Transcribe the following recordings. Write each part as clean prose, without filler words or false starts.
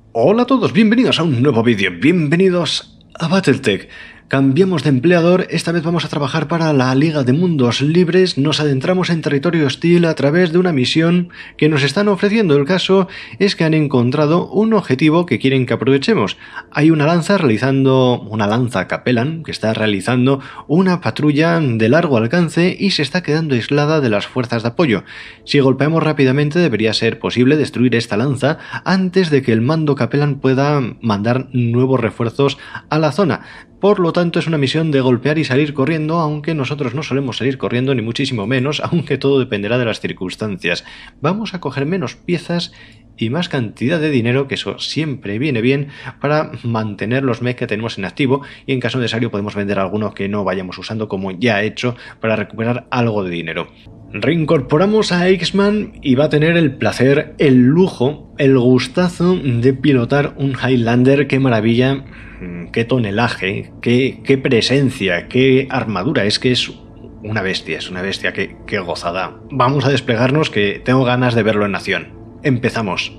Hola a todos, bienvenidos a un nuevo vídeo, bienvenidos a Battletech. Cambiamos de empleador, esta vez vamos a trabajar para la Liga de Mundos Libres, nos adentramos en territorio hostil a través de una misión que nos están ofreciendo. El caso es que han encontrado un objetivo que quieren que aprovechemos. Hay una lanza Capellan, que está realizando una patrulla de largo alcance y se está quedando aislada de las fuerzas de apoyo. Si golpeamos rápidamente debería ser posible destruir esta lanza antes de que el mando Capellan pueda mandar nuevos refuerzos a la zona. Por lo tanto, es una misión de golpear y salir corriendo, aunque nosotros no solemos salir corriendo, ni muchísimo menos, aunque todo dependerá de las circunstancias. Vamos a coger menos piezas y más cantidad de dinero, que eso siempre viene bien para mantener los mech que tenemos en activo, y en caso necesario podemos vender algunos que no vayamos usando, como ya he hecho, para recuperar algo de dinero. Reincorporamos a X-Man y va a tener el placer, el lujo, el gustazo de pilotar un Highlander. ¡Qué maravilla! ¡Qué tonelaje! ¡Qué presencia! ¡Qué armadura! Es que es una bestia, qué gozada. Vamos a desplegarnos, que tengo ganas de verlo en acción. Empezamos.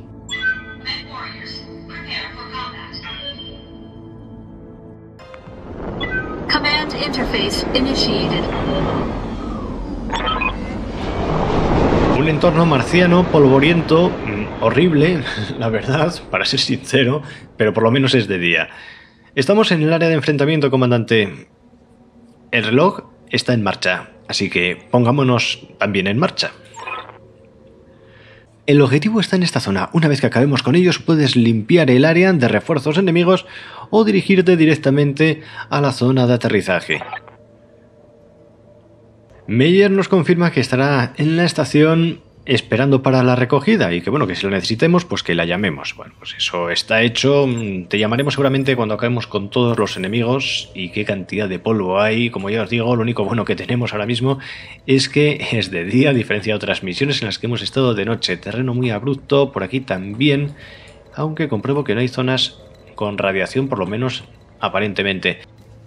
Command interface initiated. Un entorno marciano, polvoriento, horrible, la verdad, para ser sincero, pero por lo menos es de día. Estamos en el área de enfrentamiento, comandante. El reloj está en marcha, así que pongámonos también en marcha. El objetivo está en esta zona. Una vez que acabemos con ellos, puedes limpiar el área de refuerzos enemigos o dirigirte directamente a la zona de aterrizaje. Meyer nos confirma que estará en la estación esperando para la recogida y que bueno, que si lo necesitemos, pues que la llamemos. Bueno, pues eso está hecho. Te llamaremos seguramente cuando acabemos con todos los enemigos. Y qué cantidad de polvo hay. Como ya os digo, lo único bueno que tenemos ahora mismo es que es de día, a diferencia de otras misiones en las que hemos estado de noche. Terreno muy abrupto, por aquí también, aunque compruebo que no hay zonas con radiación, por lo menos aparentemente.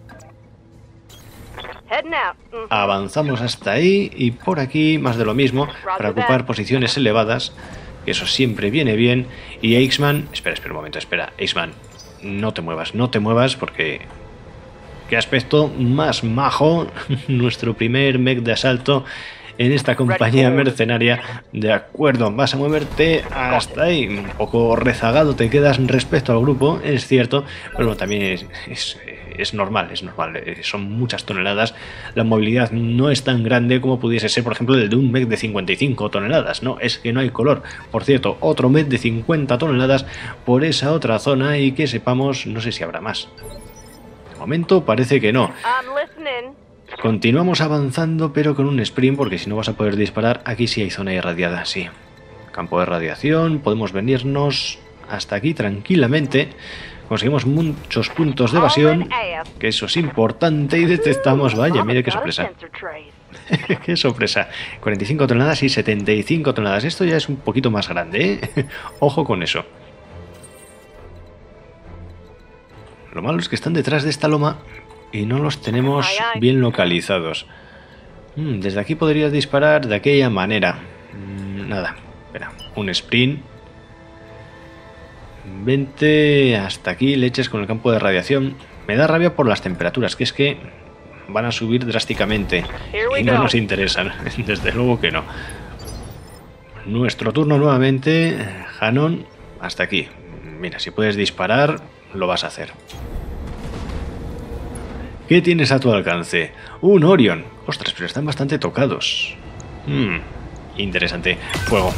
Avanzamos hasta ahí y por aquí más de lo mismo para ocupar posiciones elevadas, que eso siempre viene bien. Y X-Man, espera un momento, X-Man, no te muevas porque qué aspecto más majo, nuestro primer mech de asalto en esta compañía mercenaria. De acuerdo, vas a moverte hasta ahí, un poco rezagado te quedas respecto al grupo, es cierto, pero bueno, también es normal, son muchas toneladas, la movilidad no es tan grande como pudiese ser, por ejemplo, el de un mech de 55 toneladas, no, es que no hay color. Por cierto, otro mech de 50 toneladas por esa otra zona y que sepamos, no sé si habrá más. De momento parece que no. Continuamos avanzando, pero con un sprint, porque si no vas a poder disparar. Aquí sí hay zona irradiada, sí. Campo de radiación, podemos venirnos hasta aquí tranquilamente. Conseguimos muchos puntos de evasión, que eso es importante, y detectamos, vaya, mire qué sorpresa. Qué sorpresa, 45 toneladas y 75 toneladas, esto ya es un poquito más grande, ¿eh? Ojo con eso. Lo malo es que están detrás de esta loma y no los tenemos bien localizados. Desde aquí podrías disparar de aquella manera. Nada, espera, un sprint. Vente hasta aquí, leches con el campo de radiación. Me da rabia por las temperaturas, que es que van a subir drásticamente y no nos interesan, desde luego que no. Nuestro turno nuevamente, Hanon, hasta aquí. Mira, si puedes disparar, lo vas a hacer. ¿Qué tienes a tu alcance? Un Orion. Ostras, pero están bastante tocados. Interesante. Fuego.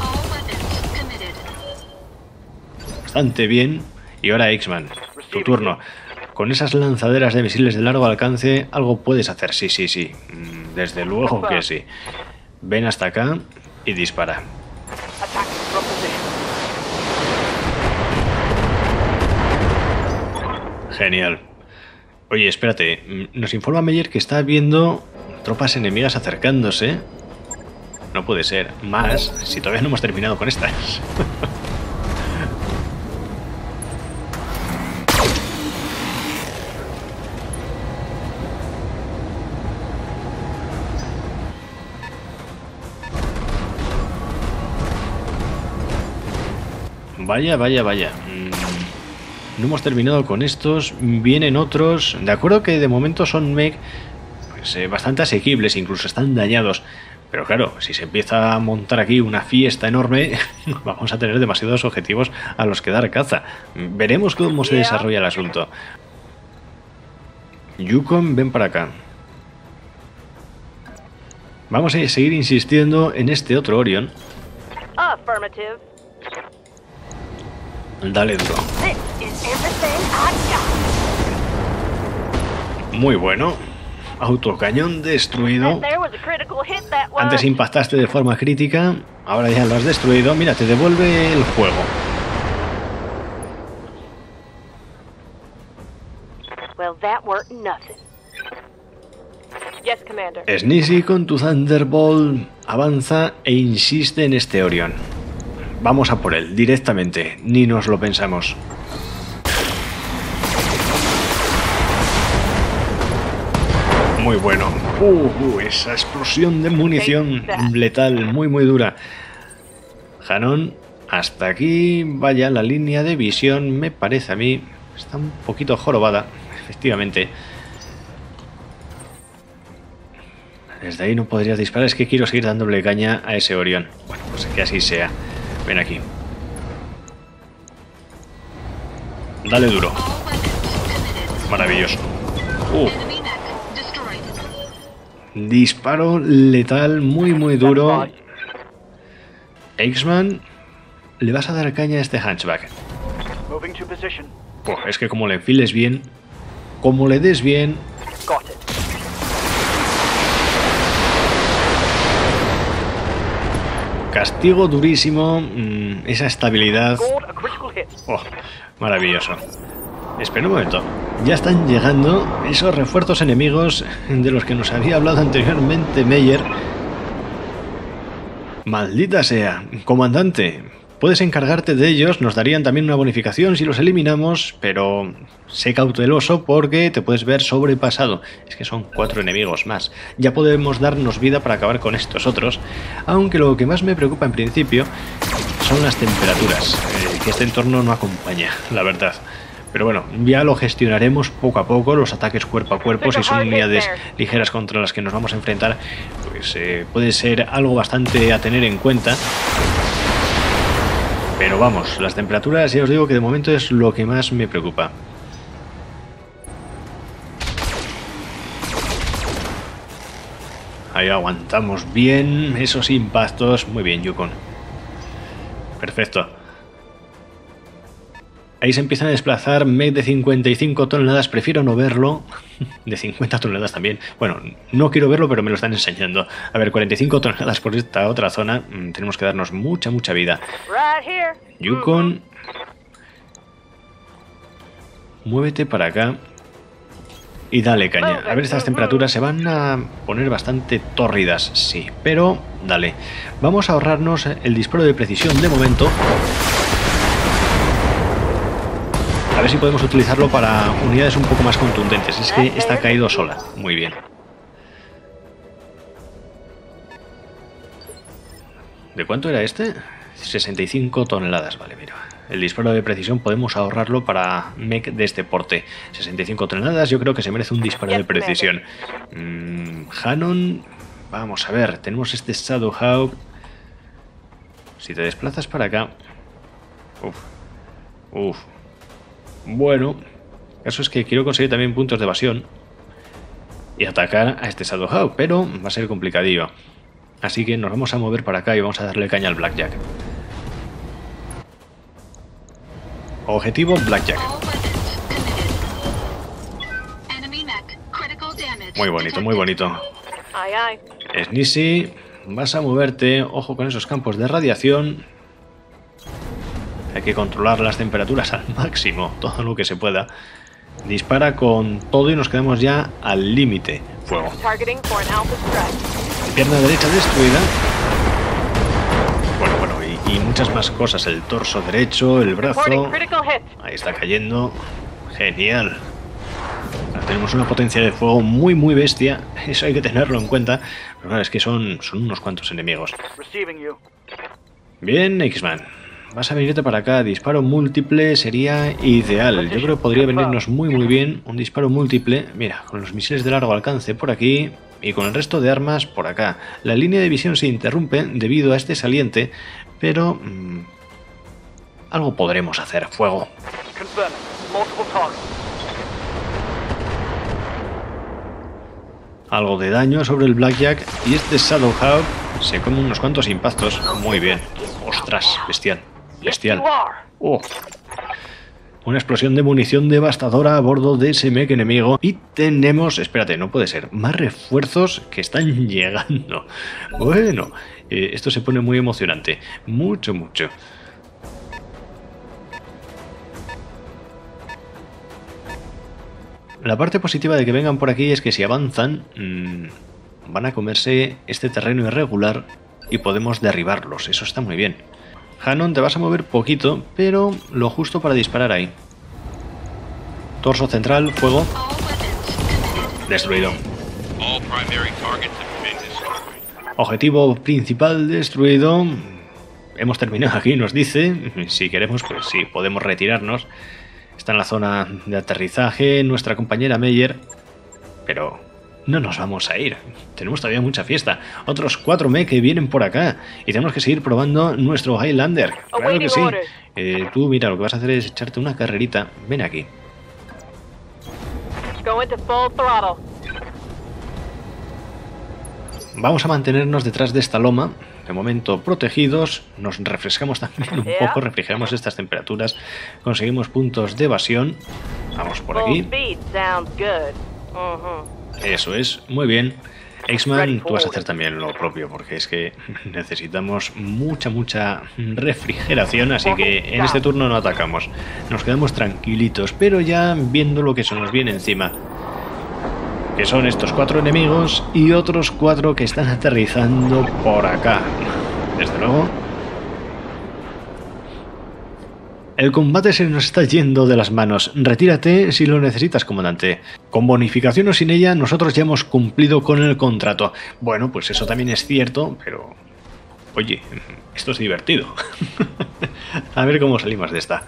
Bastante bien. Y ahora X-Man, tu turno. Con esas lanzaderas de misiles de largo alcance algo puedes hacer, sí. Desde luego que sí. Ven hasta acá y dispara. Genial. Oye, espérate, nos informa Meyer que está viendo tropas enemigas acercándose. No puede ser. Más, si todavía no hemos terminado con estas. Vaya. No hemos terminado con estos. Vienen otros. De acuerdo que de momento son mech pues, bastante asequibles, incluso están dañados. Pero claro, si se empieza a montar aquí una fiesta enorme, vamos a tener demasiados objetivos a los que dar caza. Veremos cómo se desarrolla el asunto. Yukon, ven para acá. Vamos a seguir insistiendo en este otro Orion. Dale duro. Muy bueno. Autocañón destruido. Antes impactaste de forma crítica, ahora ya lo has destruido. Mira, te devuelve el juego. Sneezy con tu Thunderbolt avanza e insiste en este Orion. Vamos a por él, directamente, ni nos lo pensamos. Muy bueno. Esa explosión de munición letal, muy muy dura. Hanon, hasta aquí, vaya, la línea de visión, me parece a mí, está un poquito jorobada, efectivamente. Desde ahí no podrías disparar, es que quiero seguir dándole caña a ese Orion. Bueno, pues que así sea. Ven aquí. Dale duro. Maravilloso. Disparo letal muy muy duro. X-Man, le vas a dar caña a este Hunchback. Es que como le enfiles bien, como le des bien. Castigo durísimo. Esa estabilidad. Maravilloso. Espera un momento. Ya están llegando esos refuerzos enemigos de los que nos había hablado anteriormente Meyer. Maldita sea. Comandante, puedes encargarte de ellos. Nos darían también una bonificación si los eliminamos, pero sé cauteloso porque te puedes ver sobrepasado. Es que son 4 enemigos más. Ya podemos darnos vida para acabar con estos otros. Aunque lo que más me preocupa en principio son las temperaturas. Que este entorno no acompaña, la verdad. Pero bueno, ya lo gestionaremos poco a poco, los ataques cuerpo a cuerpo. Si son unidades ligeras contra las que nos vamos a enfrentar, pues puede ser algo bastante a tener en cuenta. Pero vamos, las temperaturas ya os digo que de momento es lo que más me preocupa. Ahí aguantamos bien esos impactos. Muy bien, Yukon. Perfecto. Ahí se empiezan a desplazar mech de 55 toneladas, prefiero no verlo. De 50 toneladas también. Bueno, no quiero verlo, pero me lo están enseñando. A ver, 45 toneladas por esta otra zona. Tenemos que darnos mucha vida. Yukon, muévete para acá y dale caña. A ver, estas temperaturas se van a poner bastante tórridas, sí, pero dale. Vamos a ahorrarnos el disparo de precisión de momento. A ver si podemos utilizarlo para unidades un poco más contundentes. Es que está caído sola. Muy bien. ¿De cuánto era este? 65 toneladas. Vale, mira. El disparo de precisión podemos ahorrarlo para mech de este porte. 65 toneladas, yo creo que se merece un disparo de precisión. Hanon, vamos a ver. Tenemos este Shadowhawk. Si te desplazas para acá... Uf. Bueno, el caso es que quiero conseguir también puntos de evasión y atacar a este Shadowhawk, pero va a ser complicadillo. Así que nos vamos a mover para acá y vamos a darle caña al Blackjack. Objetivo Blackjack. Muy bonito, muy bonito. Sneezy, vas a moverte. Ojo con esos campos de radiación. Hay que controlar las temperaturas al máximo, todo lo que se pueda. Dispara con todo y nos quedamos ya al límite. Fuego. Pierna derecha destruida. Bueno, y muchas más cosas. El torso derecho, el brazo. Ahí está cayendo. Genial. Tenemos una potencia de fuego muy bestia. Eso hay que tenerlo en cuenta. Pero claro, es que son unos cuantos enemigos. Bien, X-Man. vas a venirte para acá. Disparo múltiple sería ideal. Yo creo que podría venirnos muy bien un disparo múltiple. Mira, con los misiles de largo alcance por aquí y con el resto de armas por acá. La línea de visión se interrumpe debido a este saliente, pero algo podremos hacer. Fuego. Algo de daño sobre el Blackjack y este Shadowhawk se come unos cuantos impactos. Muy bien. Ostras, bestial. Bestial. Oh. Una explosión de munición devastadora a bordo de ese mech enemigo. Y tenemos... Espérate, no puede ser. Más refuerzos que están llegando. Bueno, esto se pone muy emocionante. Mucho. La parte positiva de que vengan por aquí es que si avanzan van a comerse este terreno irregular y podemos derribarlos. Eso está muy bien. Hanon, te vas a mover poquito, pero lo justo para disparar ahí. Torso central, fuego. Destruido. Objetivo principal destruido. Hemos terminado aquí, nos dice. Si queremos, pues sí, podemos retirarnos. Está en la zona de aterrizaje nuestra compañera Meyer, pero no nos vamos a ir. Tenemos todavía mucha fiesta. Otros 4 mech que vienen por acá y tenemos que seguir probando nuestro Highlander. Claro que sí. Tú, mira, lo que vas a hacer es echarte una carrerita. Ven aquí. Vamos a mantenernos detrás de esta loma. De momento protegidos, nos refrescamos también un poco, refrigeramos estas temperaturas, conseguimos puntos de evasión. Vamos por aquí. Eso es, muy bien. X-Man, tú vas a hacer también lo propio, porque es que necesitamos mucha refrigeración, así que en este turno no atacamos. Nos quedamos tranquilitos, pero ya viendo lo que se nos viene encima. Que son estos 4 enemigos y otros 4 que están aterrizando por acá. Desde luego. El combate se nos está yendo de las manos. Retírate si lo necesitas, comandante. Con bonificación o sin ella, nosotros ya hemos cumplido con el contrato. Bueno, pues eso también es cierto, pero... Oye, esto es divertido. A ver cómo salimos de esta.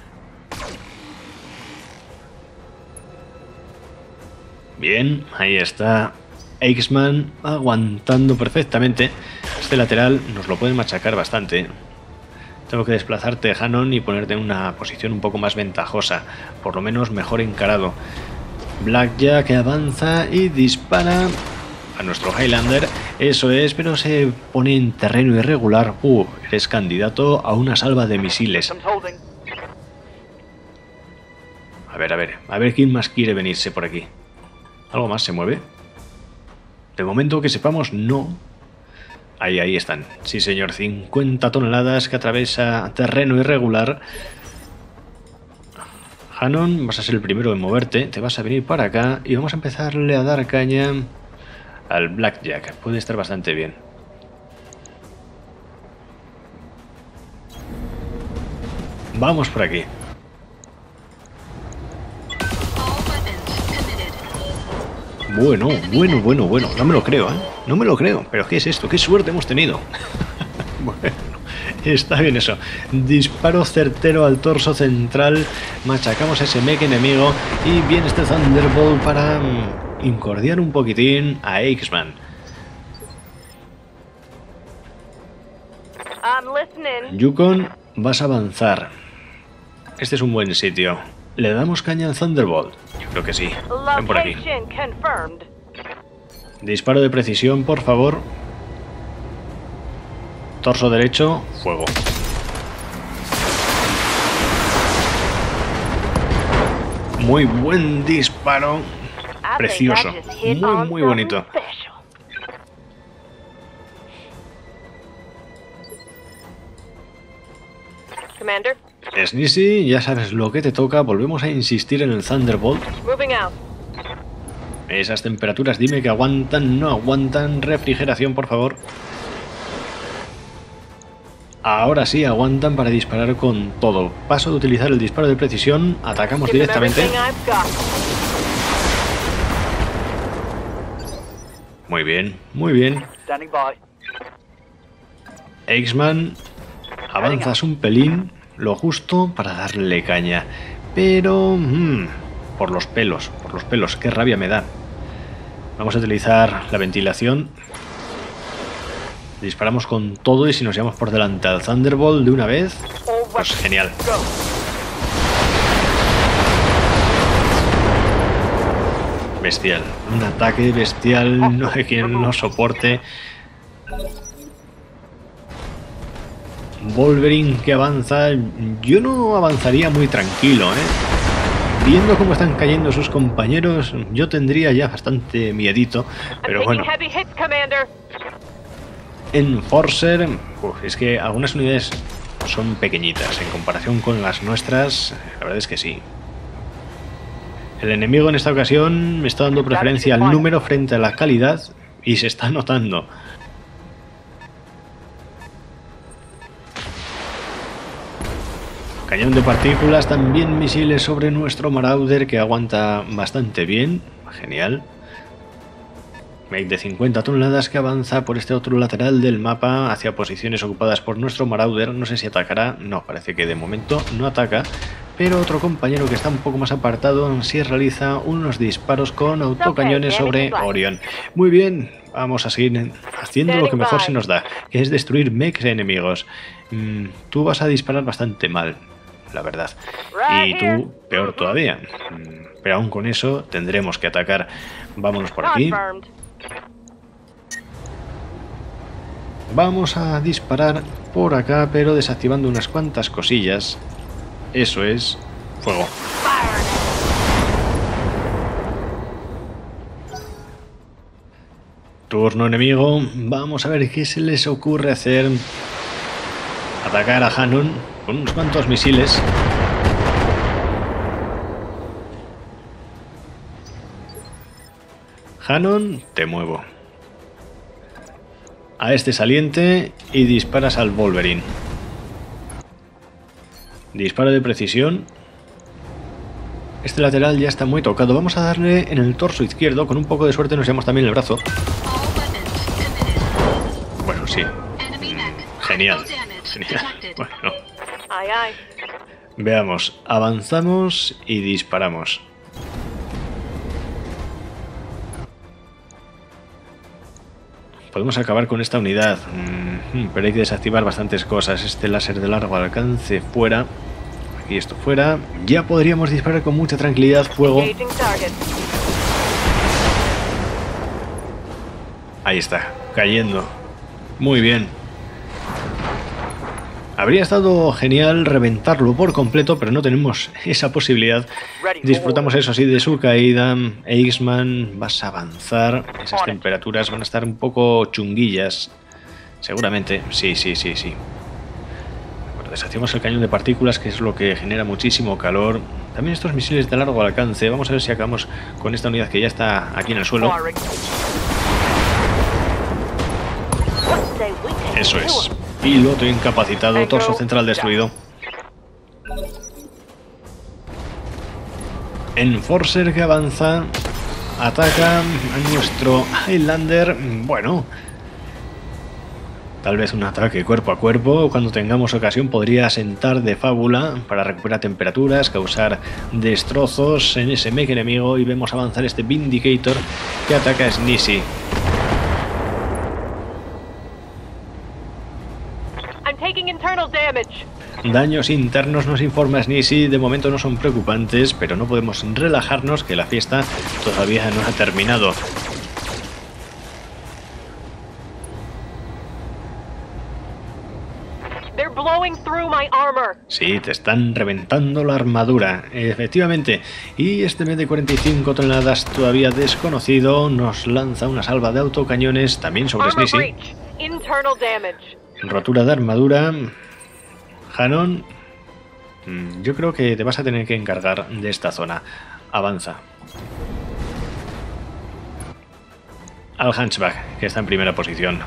Bien, ahí está X-Man aguantando perfectamente. Este lateral nos lo puede machacar bastante. Tengo que desplazarte, Hanon, y ponerte en una posición un poco más ventajosa. Por lo menos mejor encarado. Blackjack avanza y dispara a nuestro Highlander. Eso es, pero se pone en terreno irregular. Eres candidato a una salva de misiles. A ver quién más quiere venirse por aquí. ¿Algo más se mueve? De momento que sepamos, no. Ahí están. Sí, señor. 50 toneladas que atraviesa terreno irregular. Hanon, vas a ser el primero en moverte. Te vas a venir para acá y vamos a empezarle a dar caña al Blackjack. Puede estar bastante bien. Vamos por aquí. Bueno. No me lo creo, ¿eh? No me lo creo. ¿Pero qué es esto? ¿Qué suerte hemos tenido? Bueno, está bien eso. Disparo certero al torso central. Machacamos a ese mech enemigo. Y viene este Thunderbolt para incordiar un poquitín a X-Man. Yukon, vas a avanzar. Este es un buen sitio. ¿Le damos caña al Thunderbolt? Yo creo que sí. Ven por aquí. Disparo de precisión, por favor. Torso derecho, fuego. Muy buen disparo. Precioso. Muy bonito. Commander. Sneezy, ya sabes lo que te toca. Volvemos a insistir en el Thunderbolt. Esas temperaturas, dime que aguantan, no aguantan. Refrigeración, por favor. Ahora sí, aguantan para disparar con todo. Paso de utilizar el disparo de precisión. Atacamos directamente. Muy bien. X-Man Avanzas un pelín, lo justo para darle caña. Pero... por los pelos, qué rabia me da. Vamos a utilizar la ventilación. Disparamos con todo y si nos llevamos por delante al Thunderbolt de una vez, pues genial. Bestial, un ataque bestial, no hay quien no soporte. Wolverine que avanza, yo no avanzaría muy tranquilo, Viendo cómo están cayendo sus compañeros, yo tendría ya bastante miedito, pero bueno. Enforcer, es que algunas unidades son pequeñitas en comparación con las nuestras, la verdad es que sí. El enemigo en esta ocasión me está dando preferencia al número frente a la calidad y se está notando. Cañón de partículas, también misiles sobre nuestro Marauder que aguanta bastante bien, genial. Make de 50 toneladas que avanza por este otro lateral del mapa hacia posiciones ocupadas por nuestro Marauder. No sé si atacará, no, parece que de momento no ataca. Pero otro compañero que está un poco más apartado sí realiza unos disparos con autocañones sobre Orion. Muy bien, vamos a seguir haciendo lo que mejor se nos da, que es destruir mechs enemigos. Tú vas a disparar bastante mal, la verdad. Y tú, peor todavía. Pero aún con eso tendremos que atacar. Vámonos por aquí. Vamos a disparar por acá, pero desactivando unas cuantas cosillas. Eso es, fuego. Turno enemigo. Vamos a ver qué se les ocurre hacer. Atacar a Hanon con unos cuantos misiles. Hanon, te muevo. A este saliente y disparas al Wolverine. Disparo de precisión. Este lateral ya está muy tocado. Vamos a darle en el torso izquierdo. Con un poco de suerte nos llevamos también el brazo. Bueno, sí. Genial. Genial. Bueno. Veamos. Avanzamos y disparamos. Podemos acabar con esta unidad, pero hay que desactivar bastantes cosas. Este láser de largo alcance fuera. Aquí esto fuera. Ya podríamos disparar con mucha tranquilidad. Fuego. Ahí está, cayendo. Muy bien. Habría estado genial reventarlo por completo, pero no tenemos esa posibilidad. Disfrutamos eso sí de su caída. Eichmann, vas a avanzar. Esas temperaturas van a estar un poco chunguillas. Seguramente, sí. Bueno, desactivamos el cañón de partículas, que es lo que genera muchísimo calor. También estos misiles de largo alcance. Vamos a ver si acabamos con esta unidad que ya está aquí en el suelo. Eso es. Piloto incapacitado, torso central destruido. Enforcer que avanza. Ataca a nuestro Highlander. Bueno, tal vez un ataque cuerpo a cuerpo. Cuando tengamos ocasión podría sentar de fábula para recuperar temperaturas, causar destrozos en ese mech enemigo. Y vemos avanzar este Vindicator que ataca a Sneezy. Daños internos nos informa Sneezy, de momento no son preocupantes, pero no podemos relajarnos que la fiesta todavía no ha terminado. Sí, te están reventando la armadura, efectivamente. Y este mech de 45 toneladas todavía desconocido nos lanza una salva de autocañones también sobre Sneezy. Rotura de armadura. Hanon, yo creo que te vas a tener que encargar de esta zona. Avanza. Al Hunchback, que está en primera posición.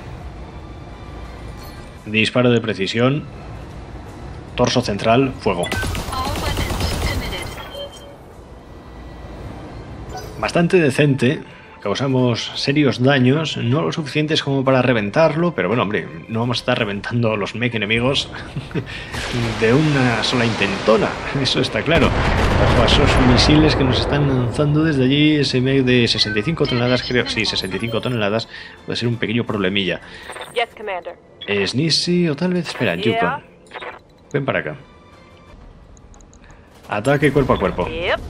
Disparo de precisión. Torso central, fuego. Bastante decente. causamos serios daños, no lo suficientes como para reventarlo, pero bueno, hombre, no vamos a estar reventando los mech enemigos de una sola intentona, eso está claro. Bajo esos misiles que nos están lanzando desde allí, ese mech de 65 toneladas, creo, sí, 65 toneladas, puede ser un pequeño problemilla. Yes, Commander. Sneezy o tal vez, espera, Yukon. Ven para acá. Ataque cuerpo a cuerpo. Yep.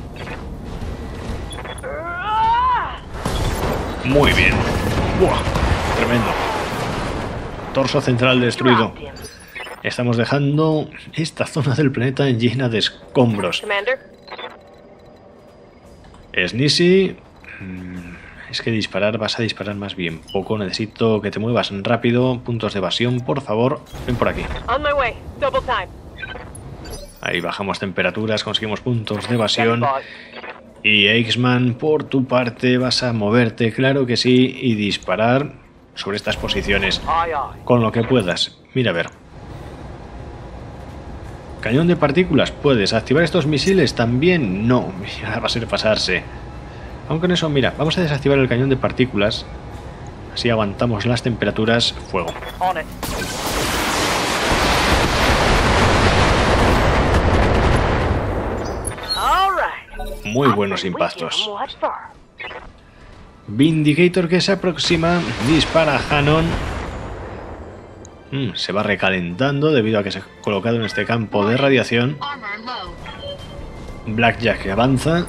Muy bien. ¡Buah! Tremendo. Torso central destruido. Estamos dejando esta zona del planeta llena de escombros. Commander. Sneezy, es que disparar, vas a disparar más bien poco. Necesito que te muevas rápido. Puntos de evasión, por favor. Ven por aquí. On my way. Double time. Ahí bajamos temperaturas, conseguimos puntos de evasión. Y X-Man, por tu parte, vas a moverte, claro que sí, y disparar sobre estas posiciones con lo que puedas. Mira a ver. Cañón de partículas, ¿puedes activar estos misiles? También no, va a ser pasarse. Aunque en eso, mira, vamos a desactivar el cañón de partículas. Así aguantamos las temperaturas. Fuego. Muy buenos impactos. Vindicator que se aproxima, dispara a Hanon. Se va recalentando debido a que se ha colocado en este campo de radiación. Blackjack que avanza.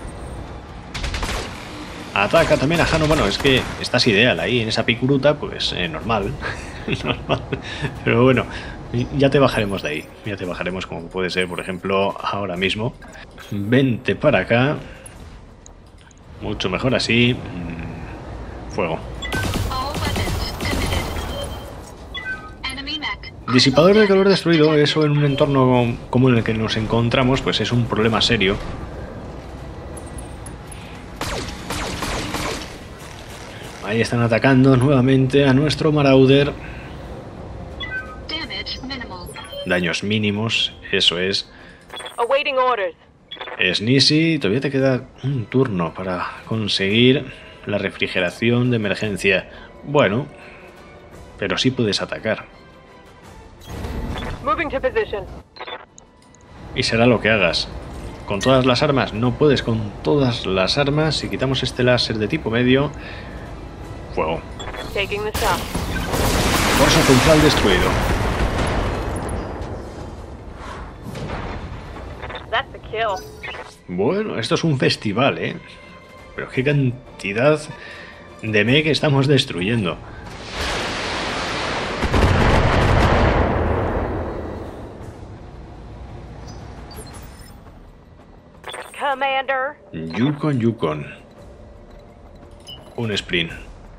Ataca también a Hanon. Bueno, es que estás ideal ahí en esa picuruta, pues normal. Normal. Pero bueno, ya te bajaremos de ahí. Ya te bajaremos como puede ser, por ejemplo, ahora mismo. Vente para acá. Mucho mejor así. Fuego. Disipador de calor destruido. Eso en un entorno como en el que nos encontramos, pues es un problema serio. Ahí están atacando nuevamente a nuestro Marauder. Daños mínimos, eso es. Awaiting orders. Sneezy, todavía te queda un turno para conseguir la refrigeración de emergencia. Bueno, pero sí puedes atacar. Moving to position. Y será lo que hagas. ¿Con todas las armas? No puedes con todas las armas. Si quitamos este láser de tipo medio... Fuego. Taking the shot. Torso central destruido. That's a kill. Bueno, esto es un festival, ¿eh? Pero qué cantidad de mech estamos destruyendo. Commander. Yukon. Un sprint.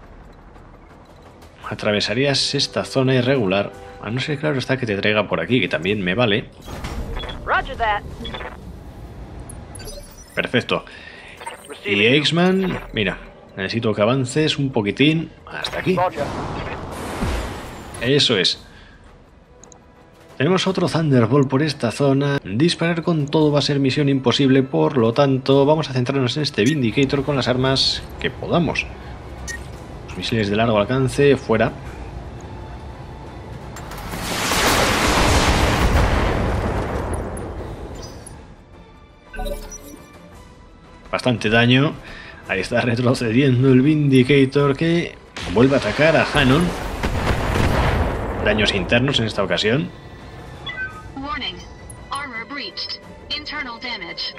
Atravesarías esta zona irregular. A no ser, claro está, que te traiga por aquí, que también me vale. Roger that. Perfecto. Y X-Man, mira, necesito que avances un poquitín hasta aquí. Eso es. Tenemos otro Thunderbolt por esta zona. Disparar con todo va a ser misión imposible, por lo tanto vamos a centrarnos en este Vindicator con las armas que podamos. Los misiles de largo alcance, fuera. Bastante daño. Ahí está retrocediendo el Vindicator, que vuelve a atacar a Hanon. Daños internos en esta ocasión. Warning. Armor breached. Internal damage.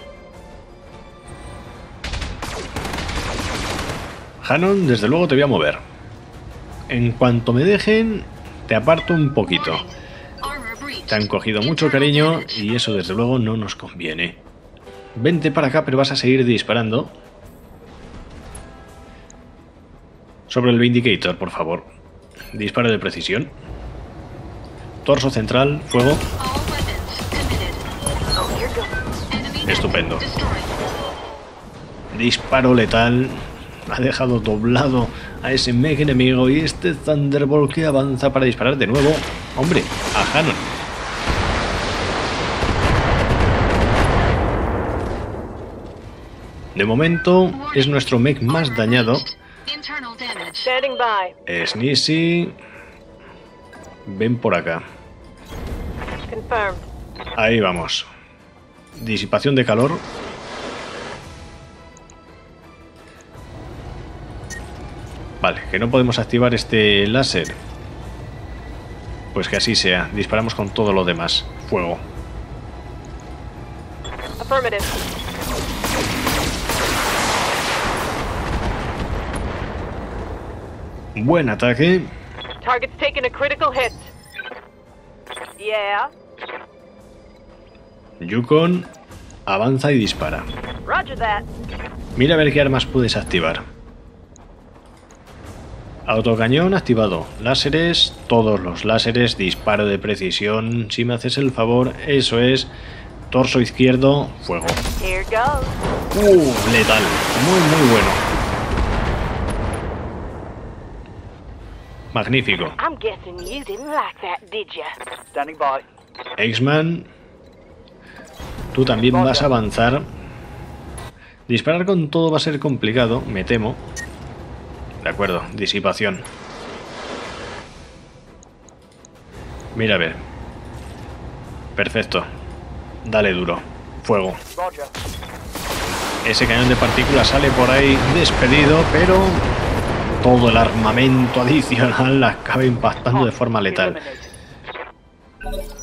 Hanon, desde luego te voy a mover. En cuanto me dejen, te aparto un poquito. Te han cogido mucho cariño y eso desde luego no nos conviene. Vente para acá, pero vas a seguir disparando. Sobre el Vindicator, por favor. Disparo de precisión. Torso central, fuego. Estupendo. Disparo letal. Ha dejado doblado a ese mech enemigo y este Thunderbolt que avanza para disparar de nuevo. Hombre, a Hanon. De momento es nuestro mech más dañado. Internal damage. Standing by. Sneezy, ven por acá. Confirmed. Ahí vamos. Disipación de calor. Vale, que no podemos activar este láser. Pues que así sea. Disparamos con todo lo demás. Fuego. Affirmative. Buen ataque. Target's taking a critical hit. Yeah. Yukon avanza y dispara. Roger that. Mira a ver qué armas puedes activar. Autocañón activado. Láseres, todos los láseres, disparo de precisión. Si me haces el favor, eso es. Torso izquierdo, fuego. Here goes. Letal. Muy bueno. Magnífico. I'm guessing you didn't like that, did ya? Standing by. X-Man, tú también vas a avanzar. Disparar con todo va a ser complicado, me temo. De acuerdo, disipación. Mira a ver. Perfecto. Dale duro. Fuego. Roger. Ese cañón de partículas sale por ahí despedido, pero todo el armamento adicional acaba impactando de forma letal. Eliminated.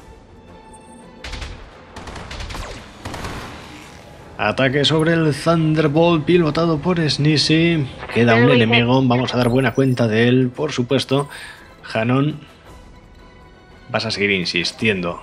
Ataque sobre el Thunderbolt pilotado por Sneezy. Queda un enemigo, vamos a dar buena cuenta de él, por supuesto. Hanon, vas a seguir insistiendo.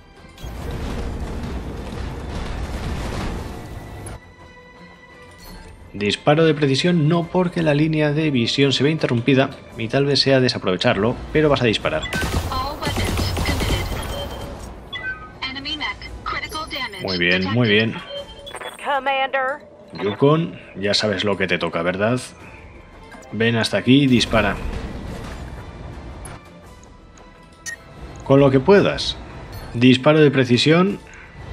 Disparo de precisión no, porque la línea de visión se ve interrumpida y tal vez sea desaprovecharlo, pero vas a disparar. All weapons committed. Enemy mech. Critical damage. Muy bien, detected. muy bien. Commander. Yukon, ya sabes lo que te toca, ¿verdad? Ven hasta aquí y dispara. Con lo que puedas. Disparo de precisión.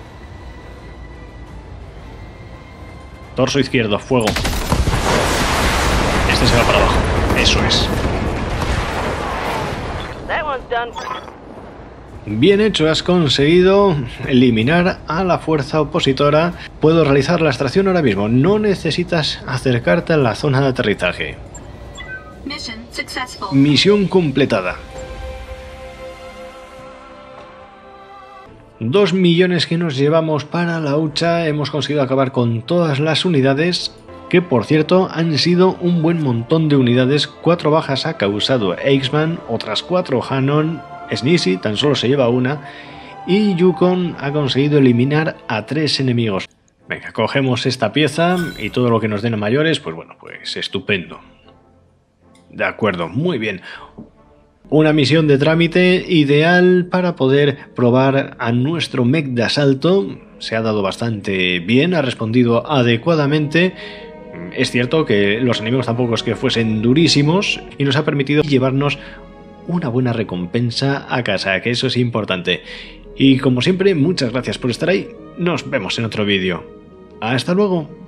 Torso izquierdo, fuego. Este se va para abajo. Eso es. That one's done. Bien hecho, has conseguido eliminar a la fuerza opositora. Puedo realizar la extracción ahora mismo. No necesitas acercarte a la zona de aterrizaje. Mission successful. Misión completada. 2 millones que nos llevamos para la hucha. Hemos conseguido acabar con todas las unidades, que por cierto han sido un buen montón de unidades. 4 bajas ha causado X-Man, otras 4 Hanon. Sneezy tan solo se lleva una y Yukon ha conseguido eliminar a 3 enemigos. Venga, cogemos esta pieza y todo lo que nos den a mayores, pues bueno, pues estupendo. De acuerdo, muy bien. Una misión de trámite ideal para poder probar a nuestro mech de asalto. Se ha dado bastante bien, ha respondido adecuadamente. Es cierto que los enemigos tampoco es que fuesen durísimos y nos ha permitido llevarnos una buena recompensa a casa, que eso es importante. Y como siempre, muchas gracias por estar ahí. Nos vemos en otro vídeo. ¡Hasta luego!